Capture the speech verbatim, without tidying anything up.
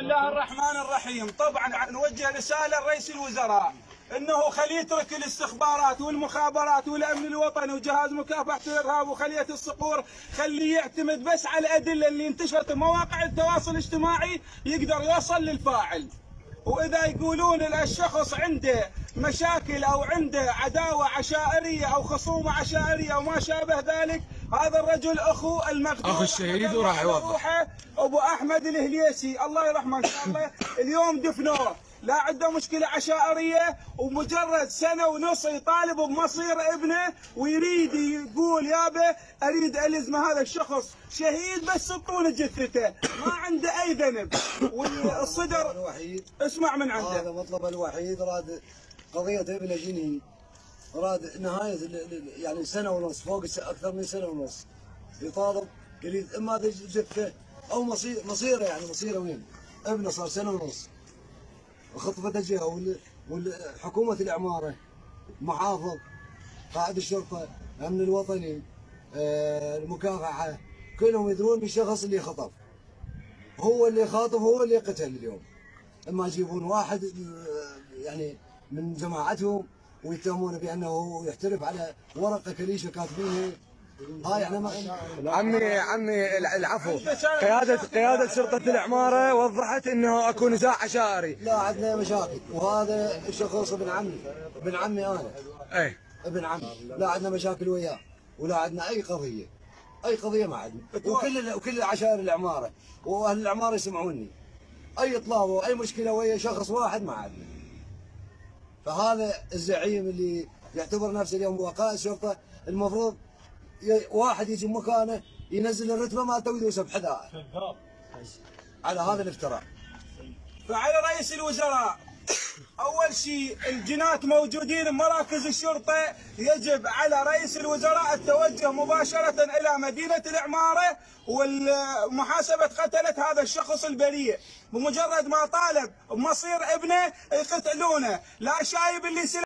بسم الله الرحمن الرحيم. طبعا نوجه رساله لرئيس الوزراء انه خليه يترك الاستخبارات والمخابرات والامن الوطني وجهاز مكافحه الارهاب وخليه الصقور، خليه يعتمد بس على الادله اللي انتشرت في مواقع التواصل الاجتماعي يقدر يوصل للفاعل. واذا يقولون الشخص عنده مشاكل او عنده عداوه عشائريه او خصومه عشائريه وما شابه ذلك، هذا الرجل اخو المقتول اخو الشهيد وراح يوضح ابو احمد الهليسي الله يرحمه ان شاء الله. اليوم دفنوه، لا عنده مشكله عشائريه، ومجرد سنه ونص يطالب بمصير ابنه ويريد يقول يابا اريد الزم هذا الشخص شهيد بس سطون جثته، ما عنده اي ذنب. والصدر الوحيد اسمع من عنده، هذا مطلبه الوحيد، راد قضيه ابنه جنين، راد نهايه يعني سنه ونص، فوق اكثر من سنه ونص يطالب، يريد اما جثته او مصير مصيره، يعني مصيره وين؟ ابنه صار سنه ونص، خطبة الجهه والحكومه العماره، محافظ، قائد الشرطه، الامن الوطني، المكافحه، كلهم يدرون بالشخص اللي خطف، هو اللي خاطف، هو اللي قتل اليوم. اما يجيبون واحد يعني من جماعتهم ويتهمونه بانه يحترف على ورقه كليشه كاتبينها، هاي يعني ما عمي عمي العفو. قياده قياده شرطه العماره وضحت انه اكو نزاع عشائري. لا عندنا مشاكل، وهذا الشخص ابن عمي، ابن عمي انا. اي ابن عمي، لا عندنا مشاكل وياه، ولا عندنا اي قضيه، اي قضيه ما عندنا، وكل وكل عشائر العماره واهل العماره يسمعوني، اي اطلاق واي مشكله ويا شخص واحد ما عندنا. فهذا الزعيم اللي يعتبر نفسه اليوم هو قائد شرطه، المفروض واحد يجي مكانه ينزل الرتبه مالته ويدوسه بحذائه على هذا الافتراء. فعلى رئيس الوزراء اول شيء الجنات موجودين بمراكز الشرطه، يجب على رئيس الوزراء التوجه مباشره الى مدينه العماره ومحاسبه قتله هذا الشخص البريء. بمجرد ما طالب بمصير ابنه يقتلونه، لا شايب اللي